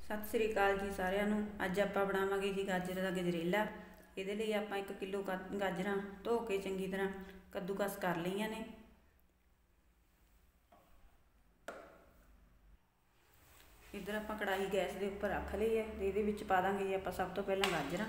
सत श्री अकाल जी सारिਆਂ ਨੂੰ। ਅੱਜ ਆਪਾਂ ਬਣਾਵਾਂਗੇ जी गाजर का गजरेला। ਇਹਦੇ ਲਈ ਆਪਾਂ 1 किलो गाजर ਧੋ के चंगी तरह कद्दूकस कर लईਆਂ ने। इधर आप कढ़ाई गैस के उपर रख ली है। ये पा देंगे जी आप सब तो पहला गाजर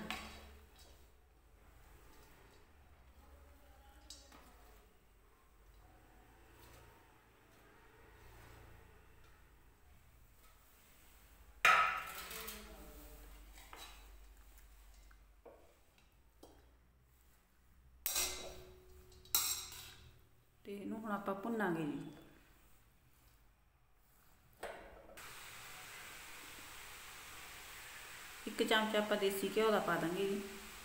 तो इनू हुण आपां भुनांगे जी। एक चमचा आप देसी घ्यो का पा देंगे जी।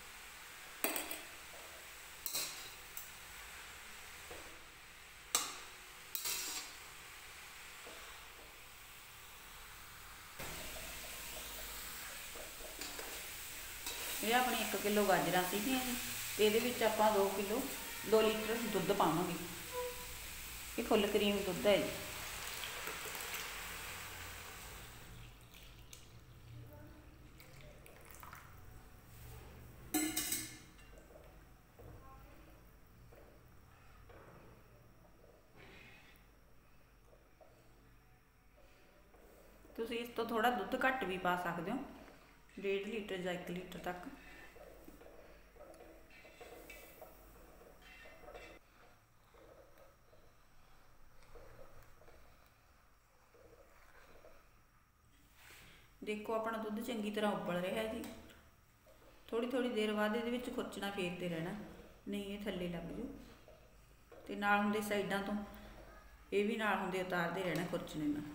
ये अपनी 1 किलो गाजर सीगियां जी। तो ये आप 2 लीटर दुध पावांगे। ये फुल क्रीम दुध है जी। तुसीं इस तो थोड़ा दुध घट भी पा सकते हो, 1.5 लीटर या 1 लीटर तक। देखो अपना दुध चंगी तरह उबल रहा है जी। थोड़ी थोड़ी देर बाद ये खुरचना फेरते रहना, नहीं ये थले लग जू। तो नाल हुंदे साइडों तो ये भी नाल हुंदे उतारते रहना खुरचने में।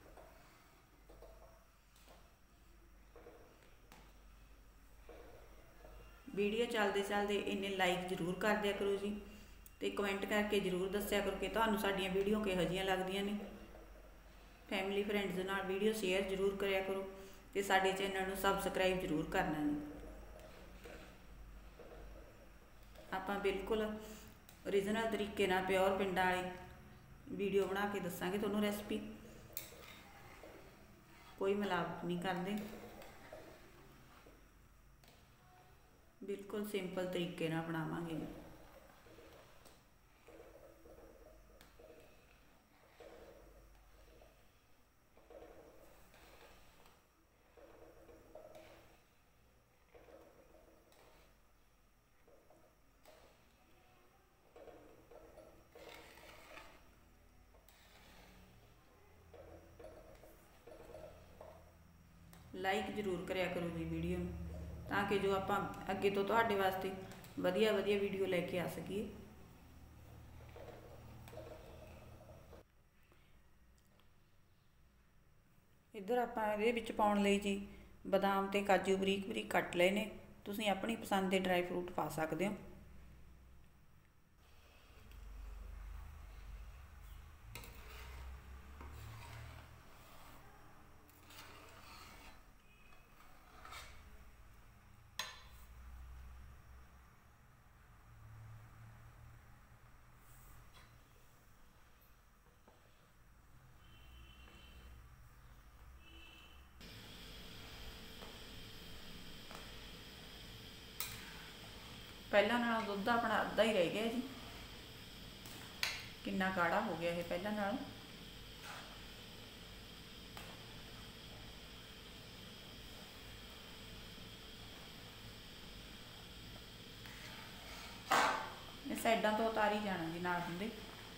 वीडियो चलते चलते इन्ने लाइक जरूर कर दिया करो जी। तो कमेंट करके जरूर दस्या करो कि तुहानूं साडीआं वीडियो किहो जिहियां लगदियां ने। फैमिली फ्रेंड्स नाल वीडियो शेयर जरूर करिया करो तो साडे चैनल नूं सबसक्राइब जरूर करना जी। आपां बिल्कुल ओरिजिनल तरीके नाल प्योर पिंडां वाली वीडियो बना के दसांगे तुहानूं रेसिपी। कोई मिलावट नहीं करते, बिल्कुल सिंपल तरीके नाल बनावांगे जी। लाइक जरूर करिया करो जी वीडियो ताकि जो आप अगे तो तुहाडे वास्ते वधिया वधिया वीडियो लेके आ सकीए। इधर आप पाउण लई जी बादाम ते काजू बरीक बरीक कट लए ने। तुसीं अपनी पसंद के ड्राई फ्रूट पा सकते हो। पहला नालों दुध अपना अद्धा ही रह गया जी। कितना गाढ़ा हो गया है पहला नालों। साइडों तो उतारी जाना जी नाल हुंदे।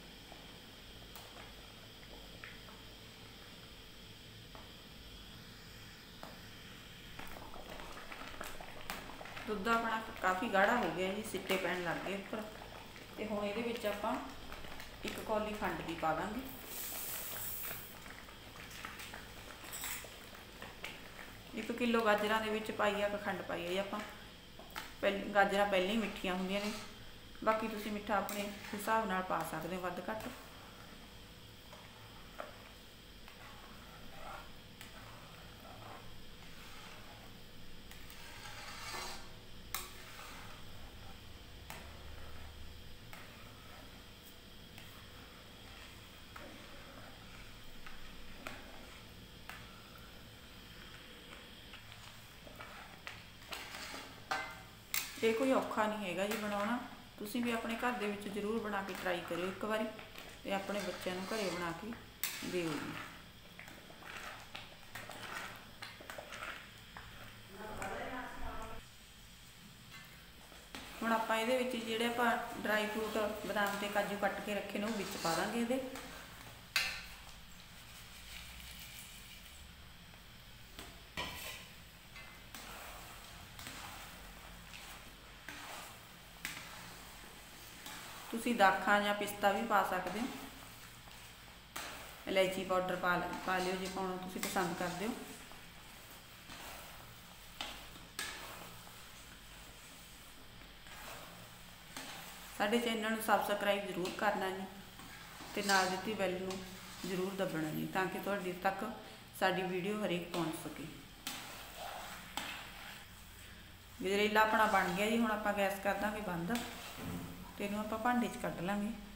दुध अपना काफ़ी गाढ़ा हो गया जी, सिट्टे पैन लग गए उपर। तो हुण इहदे विच आपां 1 कौली खंड की पा देंगे। 1 किलो गाजरां दे विच पाई आ खंड पाई है आपां। गाजरां पहले ही मिठियां हुंदियां ने, बाकी तुसीं मिठा अपने हिसाब नाल पा सकदे हो वध घट। ਇਹ ਕੋਈ ਔਖਾ ਨਹੀਂ ਹੈਗਾ ਜੀ ਬਣਾਉਣਾ। ਤੁਸੀਂ ਵੀ ਆਪਣੇ ਘਰ ਦੇ ਵਿੱਚ ਜ਼ਰੂਰ ਬਣਾ ਕੇ ਟਰਾਈ ਕਰਿਓ ਇੱਕ ਵਾਰੀ, ਤੇ ਆਪਣੇ ਬੱਚਿਆਂ ਨੂੰ ਘਰੇ ਬਣਾ ਕੇ ਦਿਓ ਜੀ। ਹੁਣ ਆਪਾਂ ਇਹਦੇ ਵਿੱਚ ਜਿਹੜੇ ਆਪਾਂ ਡਰਾਈ ਫਰੂਟ ਬਦਾਮ ਤੇ ਕਾਜੂ ਕੱਟ ਕੇ ਰੱਖੇ ਨੇ ਉਹ ਵਿੱਚ ਪਾ ਦਾਂਗੇ ਇਹਦੇ। ਤੁਸੀਂ ਦਾਖਾਂ ਜਾਂ ਪਿਸਤਾ ਵੀ ਪਾ ਸਕਦੇ ਹੋ, ਇਲਾਇਚੀ ਪਾਊਡਰ ਪਾ ਲਿਓ ਜੇ ਪਾਉਣਾ ਤੁਸੀਂ ਪਸੰਦ ਕਰਦੇ ਹੋ। ਸਾਡੇ ਚੈਨਲ ਨੂੰ ਸਬਸਕ੍ਰਾਈਬ ਜ਼ਰੂਰ ਕਰਨਾ ਜੀ, ਤੇ ਨਾਲ ਦਿੱਤੀ ਬੈਲ ਨੂੰ ਜ਼ਰੂਰ ਦਬਣਾ ਜੀ, ਤਾਂ ਕਿ ਤੁਹਾਡੇ ਤੱਕ ਸਾਡੀ ਵੀਡੀਓ ਹਰੇਕ ਪਹੁੰਚ ਸਕੇ। ਗਜਰੇਲਾ ਆਪਣਾ ਬਣ ਗਿਆ ਜੀ। ਹੁਣ ਆਪਾਂ ਗੈਸ ਕਰ ਦਾਂਗੇ ਬੰਦ, ਤੇ ਇਹਨੂੰ ਆਪਾਂ ਭਾਂਡੇ 'ਚ ਕੱਢ ਲਾਂਗੇ।